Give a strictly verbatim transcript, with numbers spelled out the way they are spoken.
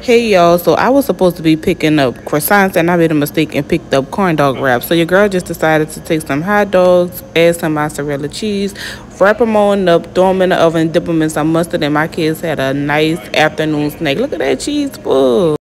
Hey y'all, so I was supposed to be picking up croissants and I made a mistake and picked up corn dog wraps. So your girl just decided to take some hot dogs, add some mozzarella cheese, wrap them on up, throw them in the oven, dip them in some mustard, and my kids had a nice afternoon snack. Look at that cheese pull.